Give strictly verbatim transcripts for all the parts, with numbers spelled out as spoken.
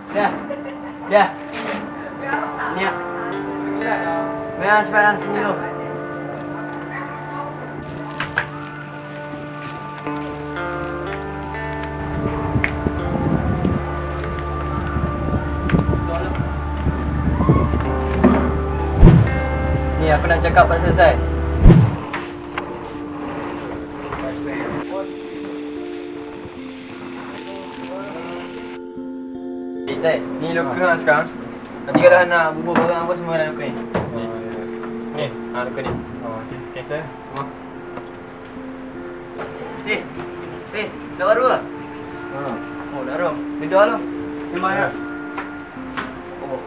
Dah. Dah. Ni ah. Bayar cepat sini dulu. Ni aku nak cakap pada selesai. Eh Zaid, ni loker lah sekarang. Nanti kalau nak bubur barang apa semua dalam loker ni. Ni, ha loker ni. Oh, okey. Okey, sir. Semua. Eh, eh, dah baru lah? Ha. Oh, dah rom. Duduk lah. Memang ya. Oh.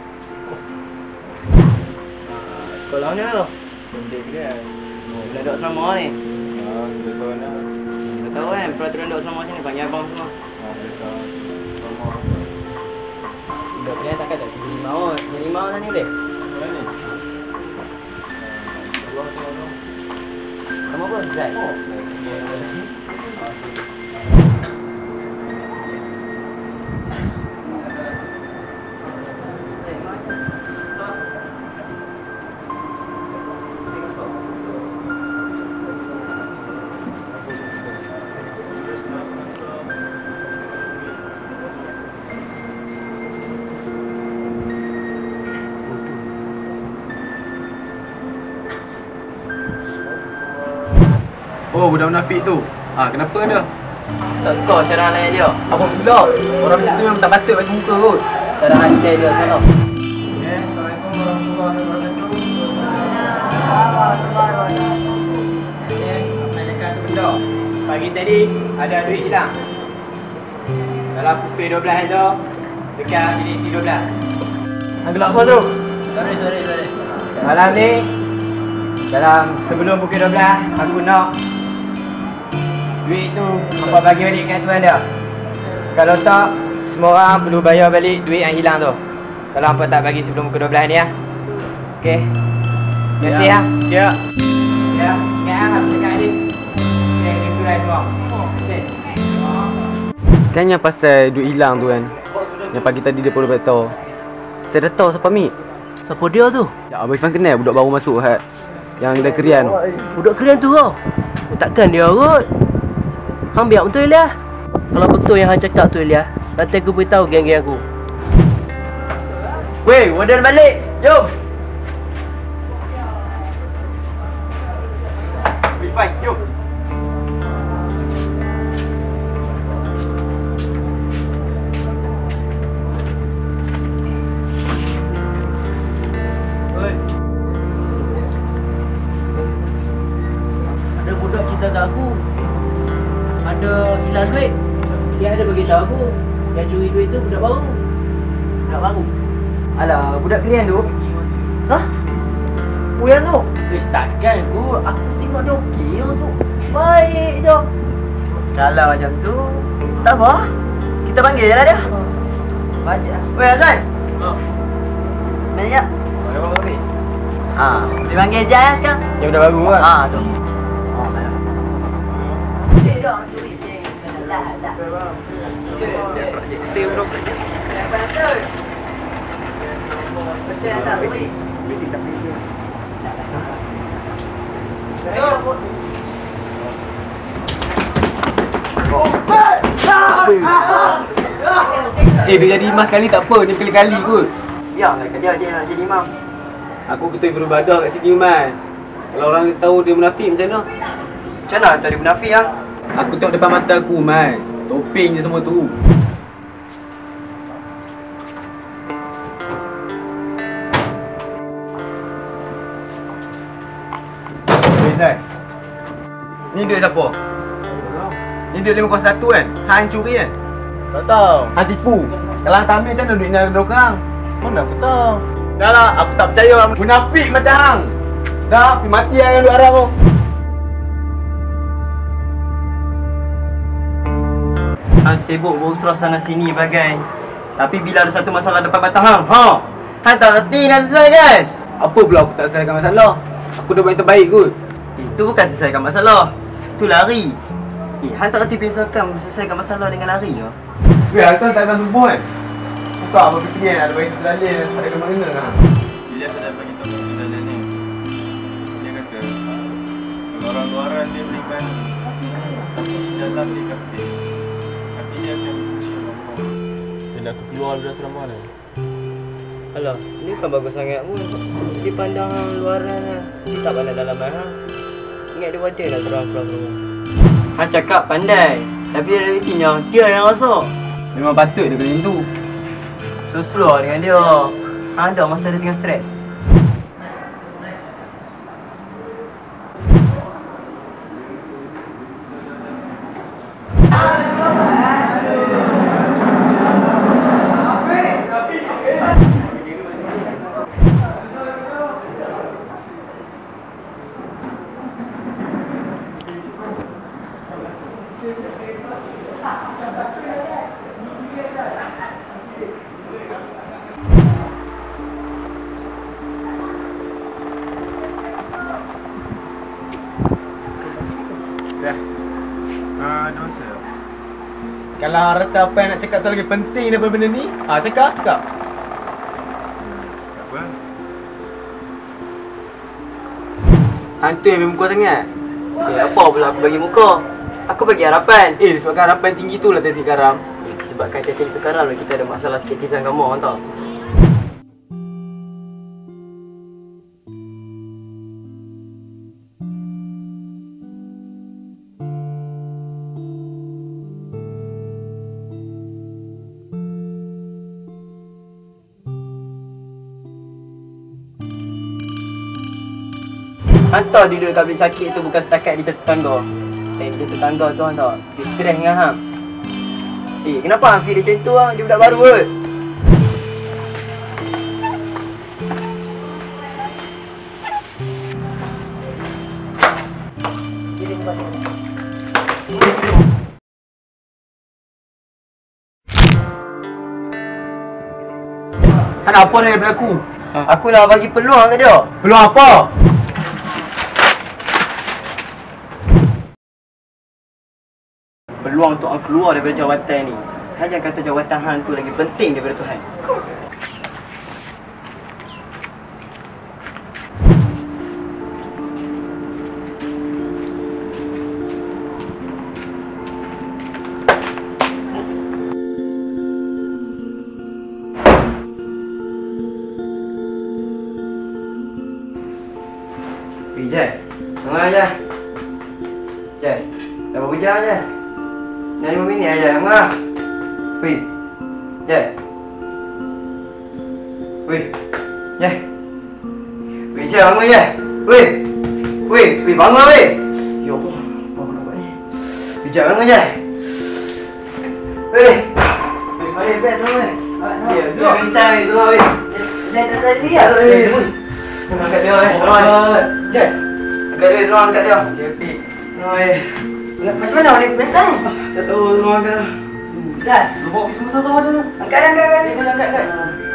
Sekolah mana tu? Cantik kan? Oh, bila duduk selama ni. Ha, dua tahun dah. Dah tahu kan peraturan duduk selama macam ni, panggil abang semua. Ha, biasa. Selama. Duduk ni takkan tak jadi limau kot. Jadi limau dah ni boleh? Mana ni? Allah tengok. Nama apa? Zaid? Oh. Oh, budak munafik tu. Ah, kenapa dia? Tak suka cara naik dia. Apa pula? Orang macam tu memang tak patut bagi muka kot. Cara handle dia sana. Okay, Assalamualaikum warahmatullahi wabarakatuh. Okay, apa yang dekat tu benda? Pagi tadi ada duit hilang. Dalam pukul dua belas tu, dekat bilik C dua belas. Hang gelap apa tu? Sorry, sorry, sorry. Malam ni, dalam sebelum pukul dua belas, aku nak duit tu hampa bagi balik kat tuan dia. Kalau tak, semua orang perlu bayar balik duit yang hilang tu. Kalau hampa tak bagi sebelum pukul dua belas ni ya. Okey. Terima kasih ya. Ya. Ya, ingat ah cakap ni. Okey, ni surat semua. Okey. Kan yang pasal duit hilang tu kan, yang pagi tadi dia perlu beritahu. Saya dah tahu siapa ambil. Siapa dia tu? Ya, Abang Ifan kenal budak baru masuk hat. Yang dah kerian. Budak keren tu kau. Oh, takkan dia kot. Hang biar betul lah. Kalau betul yang hang cakap tu Elia, nanti aku beritahu geng-geng aku. Weh, warden balik. Jom. Fine, jom. Oi. Ada budak cerita kat aku. Ada hilang duit. Dia ada bagi tahu aku. Yang curi duit tu budak baru. Budak baru? Alah, budak kalian tu. Hah? Puyan tu? Eh, takkan aku. Aku tengok dia okey masuk. Baik je. Kalau macam tu, tak apa. Kita panggil je lah dia. Baca. Weh, Azwan. Ha. Mana je? Ada apa ni? Haa, boleh panggil Jaya sekarang? Yang budak baru kan? Haa, tu. Haa, mana? Cik dah, curi cik. Lah, lah. Dia projek kita bro. Betul. Betul tak, Ui? Eh, dia jadi imam sekali tak apa, ni kali-kali kot. Biarlah dia dia nak jadi imam. Aku ketua beribadah kat sini, Man. Kalau orang tahu dia munafik macam mana? Macam mana tadi munafik yang? Aku tengok depan mata aku, Man. Topeng je semua tu. Eh, Zai. Ni duit siapa? Ni duit lima kosong satu kan? Hang curi kan? Tak tahu. Hang tipu. Kalau hang tak ambil macam mana duit ni ada orang? Mana aku tahu. Dah lah, aku tak percaya orang munafik macam hang. Dah, pergi mati lah yang duit haram tu. Hang sibuk berusrah sana sini bagai. Tapi bila ada satu masalah depan mata hang, ha? Hang tak reti nak selesaikan? Apa pula aku tak selesaikan masalah? Aku dah buat yang terbaik kot. Itu bukan selesaikan masalah. Itu lari. Eh, hang tak reti pisahkan selesaikan masalah dengan lari ke? Weh, aku tak akan subuh kan? tukar apa fikir ni, ada bagi satu dalil, ada kena-kena lah. Dia sudah bagi tahu satu dalil ni. Dia kata, kalau orang luaran dia berikan, tapi dalam dia kafir. Tapi dia akan berfungsi Allah. Dan aku keluar dari asrama ni. Alah, ni kan bagus sangat pun. Dia pandang luaran lah. Dia tak pandang dalam ha. Ingat dia wadah nak serang keluar semua. Han cakap pandai. Tapi realitinya dia yang rasa. Memang patut dia kena macam tu. So slow dengan dia. Ada masa dia tengah stres. Dah. Ah, ada masa. Kalau rasa apa yang nak cakap tu lagi penting daripada benda ni, ha, cakap, cakap. Tak apa. Hantu yang memang kuat sangat. Eh, apa pula aku bagi muka? Aku bagi harapan. Eh, disebabkan harapan tinggi tu lah teknik karam. Sebabkan teknik itu karam lah kita ada masalah sikit kisah kamu, tau. Hantar dulu kat bilik sakit tu bukan setakat dia jatuh tangga. Eh, dia jatuh tangga tu hang tahu. Dia stres dengan hang. Eh, kenapa hang feel dia macam tu hang? Dia budak baru kot. Kirim balik. Han apa ni daripada aku? Aku lah bagi peluang kat dia. Belum apa? Peluang untuk hang keluar daripada jawatan ni. Hang jangan kata jawatan hang tu lagi penting daripada Tuhan. Eh, Jai. Tengah Jai. Jai. Dah berapa jam Jai? Dah lima minit aja, Tengah. Weh. Jai. Weh. Jai. Weh, Jai bangun Jai. Weh. Weh, weh bangun weh. Ya Allah, apa aku nak buat ni? Weh, Jai bangun Jai. Weh. Weh, mari beg tolong weh. Ya, tu risau weh, tolong weh. Jai dah tadi ah. Angkat dia weh, tolong weh. Jai. Angkat dia, tolong angkat dia. Cantik. Tolong weh. Macam mana orang ni biasa ni? Tak tahu, tolong angkat. Jai, lu bawa pisau besar tu. Angkat, angkat, angkat. Angkat, angkat.